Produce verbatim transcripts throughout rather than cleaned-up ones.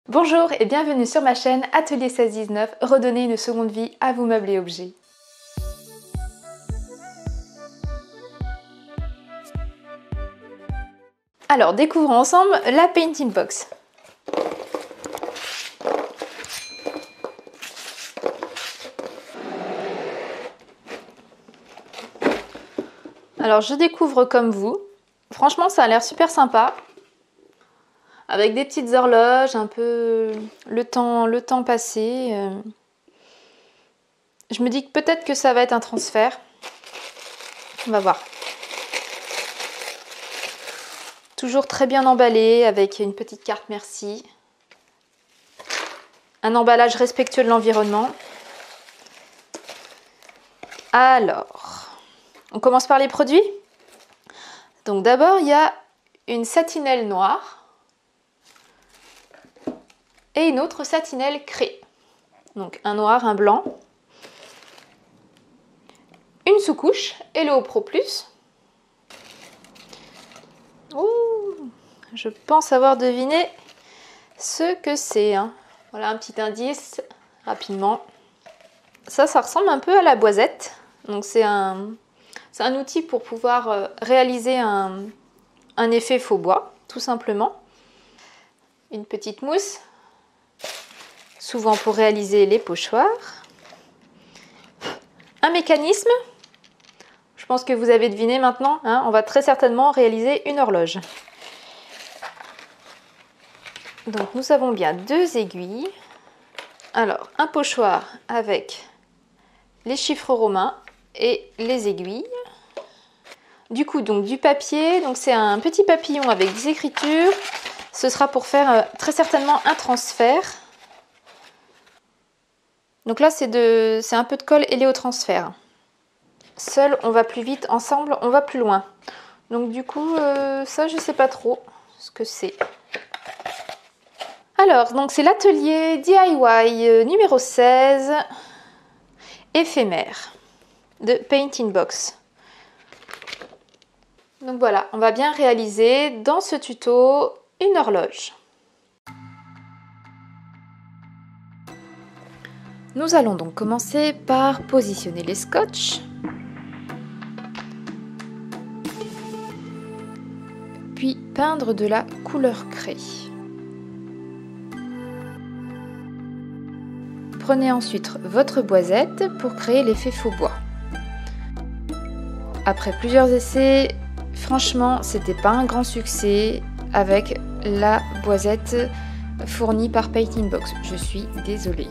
Bonjour et bienvenue sur ma chaîne Atelier seize dix-neuf, redonner une seconde vie à vos meubles et objets. Alors découvrons ensemble la Painting Box. Alors je découvre comme vous, franchement ça a l'air super sympa. Avec des petites horloges, un peu le temps, le temps passé. Euh... Je me dis que peut-être que ça va être un transfert. On va voir. Toujours très bien emballé avec une petite carte merci. Un emballage respectueux de l'environnement. Alors, on commence par les produits. Donc d'abord, il y a une satinelle noire. Et une autre satinelle craie. Donc un noir, un blanc. Une sous-couche Hello Pro Plus. Ouh, je pense avoir deviné ce que c'est. Hein. Voilà un petit indice rapidement. Ça, ça ressemble un peu à la boisette. Donc c'est un, c'est un outil pour pouvoir réaliser un, un effet faux bois, tout simplement. Une petite mousse. Souvent pour réaliser les pochoirs. Un mécanisme. Je pense que vous avez deviné maintenant. Hein, on va très certainement réaliser une horloge. Donc nous avons bien deux aiguilles. Alors un pochoir avec les chiffres romains et les aiguilles. Du coup donc du papier. Donc c'est un petit papillon avec des écritures. Ce sera pour faire euh, très certainement un transfert. Donc là, c'est de, c'est un peu de colle héléotransfert. Seul, on va plus vite. Ensemble, on va plus loin. Donc du coup, euh, ça, je sais pas trop ce que c'est. Alors, donc c'est l'atelier D I Y euh, numéro seize, éphémère, de Painting Box. Donc voilà, on va bien réaliser dans ce tuto une horloge. Nous allons donc commencer par positionner les scotch, puis peindre de la couleur craie. Prenez ensuite votre boisette pour créer l'effet faux bois. Après plusieurs essais, franchement, c'était pas un grand succès avec la boisette fournie par Painting Box. Je suis désolée.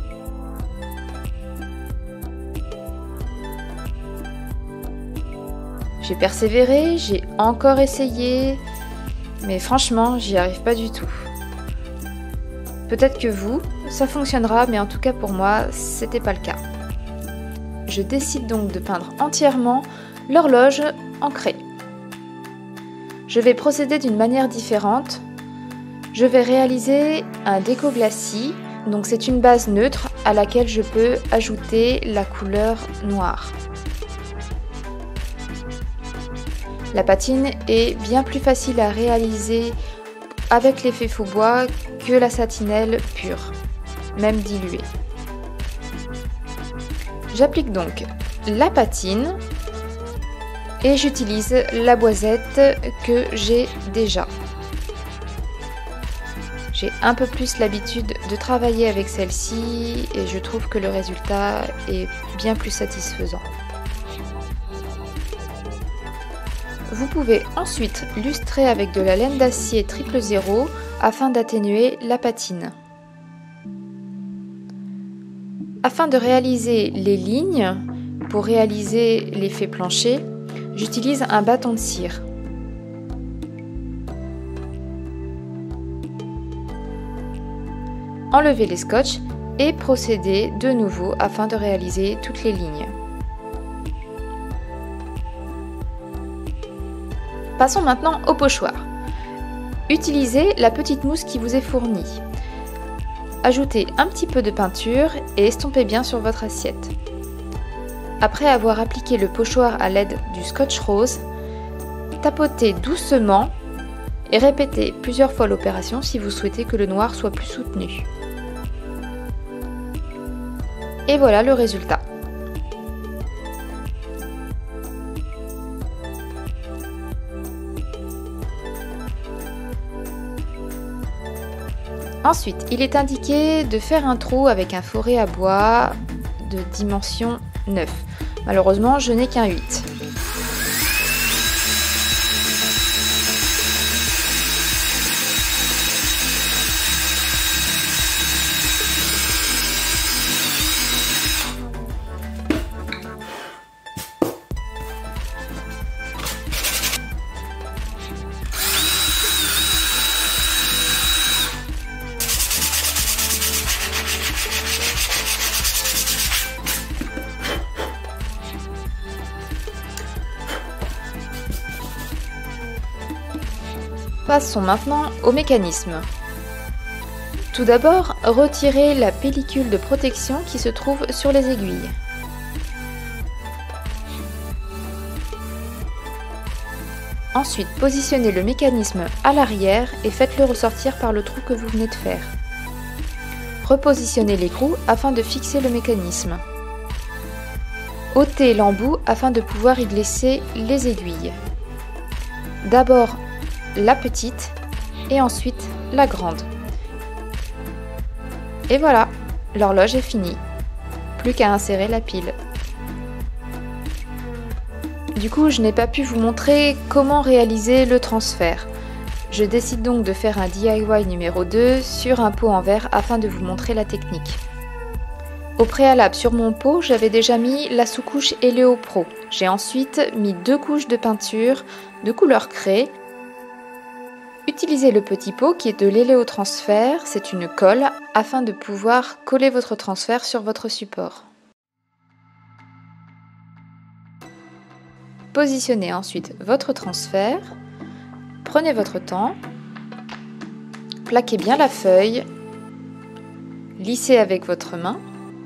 J'ai persévéré, j'ai encore essayé, mais franchement, j'y arrive pas du tout. Peut-être que vous, ça fonctionnera, mais en tout cas pour moi, c'était pas le cas. Je décide donc de peindre entièrement l'horloge en craie. Je vais procéder d'une manière différente. Je vais réaliser un déco glacis, donc c'est une base neutre à laquelle je peux ajouter la couleur noire. La patine est bien plus facile à réaliser avec l'effet faux bois que la satinelle pure, même diluée. J'applique donc la patine et j'utilise la boisette que j'ai déjà. J'ai un peu plus l'habitude de travailler avec celle-ci et je trouve que le résultat est bien plus satisfaisant. Vous pouvez ensuite lustrer avec de la laine d'acier triple zéro afin d'atténuer la patine. Afin de réaliser les lignes, pour réaliser l'effet plancher, j'utilise un bâton de cire. Enlevez les scotch et procédez de nouveau afin de réaliser toutes les lignes. Passons maintenant au pochoir. Utilisez la petite mousse qui vous est fournie. Ajoutez un petit peu de peinture et estompez bien sur votre assiette. Après avoir appliqué le pochoir à l'aide du scotch rose, tapotez doucement et répétez plusieurs fois l'opération si vous souhaitez que le noir soit plus soutenu. Et voilà le résultat. Ensuite, il est indiqué de faire un trou avec un forêt à bois de dimension neuf. Malheureusement, je n'ai qu'un huit. Passons maintenant au mécanisme. Tout d'abord, retirez la pellicule de protection qui se trouve sur les aiguilles. Ensuite, positionnez le mécanisme à l'arrière et faites-le ressortir par le trou que vous venez de faire. Repositionnez l'écrou afin de fixer le mécanisme. ôtez l'embout afin de pouvoir y glisser les aiguilles. D'abord la petite et ensuite la grande. Et voilà, l'horloge est finie. Plus qu'à insérer la pile. Du coup, je n'ai pas pu vous montrer comment réaliser le transfert. Je décide donc de faire un D I Y numéro deux sur un pot en verre afin de vous montrer la technique. Au préalable, sur mon pot, j'avais déjà mis la sous-couche Helio Pro. J'ai ensuite mis deux couches de peinture de couleur craie. Utilisez le petit pot qui est de l'héléotransfert, c'est une colle, afin de pouvoir coller votre transfert sur votre support. Positionnez ensuite votre transfert, prenez votre temps, plaquez bien la feuille, lissez avec votre main,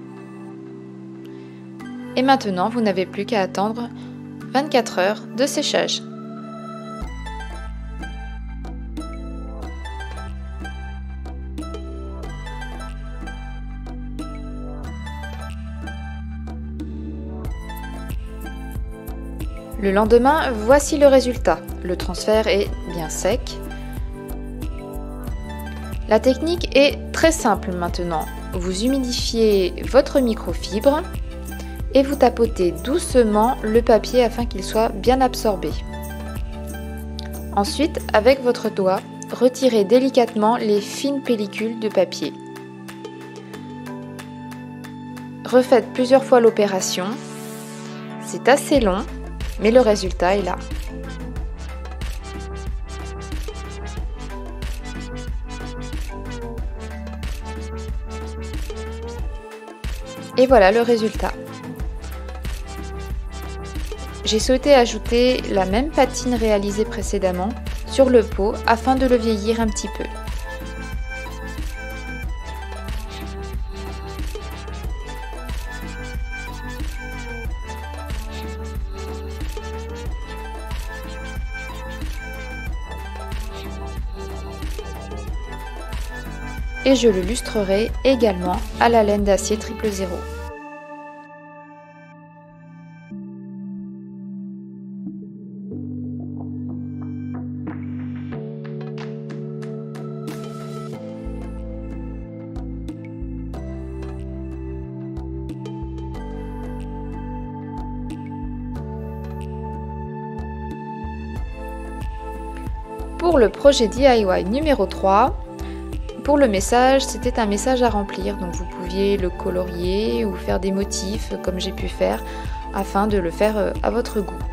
et maintenant vous n'avez plus qu'à attendre vingt-quatre heures de séchage. Le lendemain, voici le résultat. Le transfert est bien sec. La technique est très simple maintenant. Vous humidifiez votre microfibre et vous tapotez doucement le papier afin qu'il soit bien absorbé. Ensuite, avec votre doigt, retirez délicatement les fines pellicules de papier. Refaites plusieurs fois l'opération. C'est assez long, mais le résultat est là. Et voilà le résultat. J'ai souhaité ajouter la même patine réalisée précédemment sur le pot afin de le vieillir un petit peu. Et je le lustrerai également à la laine d'acier triple zéro. Pour le projet D I Y numéro trois, pour le message, c'était un message à remplir, donc vous pouviez le colorier ou faire des motifs comme j'ai pu faire afin de le faire à votre goût.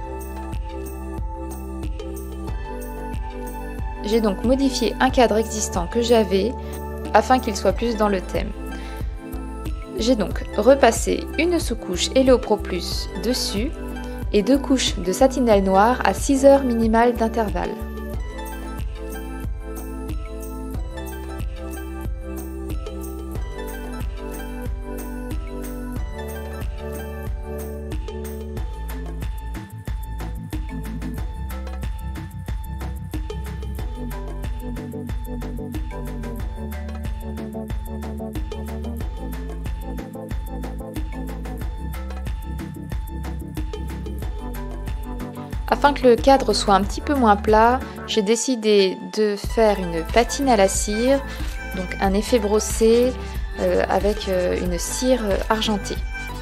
J'ai donc modifié un cadre existant que j'avais afin qu'il soit plus dans le thème. J'ai donc repassé une sous-couche Helio Pro Plus dessus et deux couches de satinelle noire à six heures minimales d'intervalle. Afin que le cadre soit un petit peu moins plat, j'ai décidé de faire une patine à la cire, donc un effet brossé euh, avec euh, une cire argentée.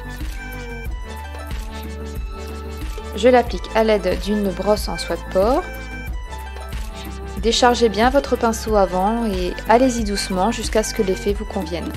Je l'applique à l'aide d'une brosse en soie de porc. Déchargez bien votre pinceau avant et allez-y doucement jusqu'à ce que l'effet vous convienne.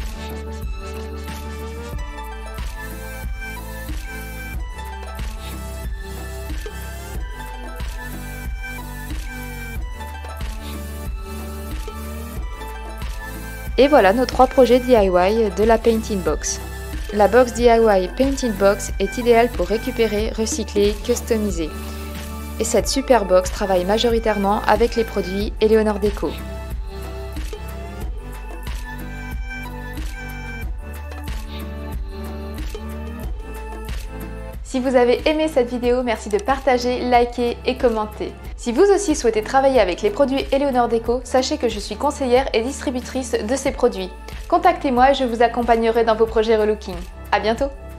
Et voilà nos trois projets D I Y de la Paint-in Box. La box D I Y Paint-in Box est idéale pour récupérer, recycler, customiser. Et cette super box travaille majoritairement avec les produits Eleonore Déco. Si vous avez aimé cette vidéo, merci de partager, liker et commenter. Si vous aussi souhaitez travailler avec les produits Eleonore Déco, sachez que je suis conseillère et distributrice de ces produits. Contactez-moi et je vous accompagnerai dans vos projets relooking. À bientôt!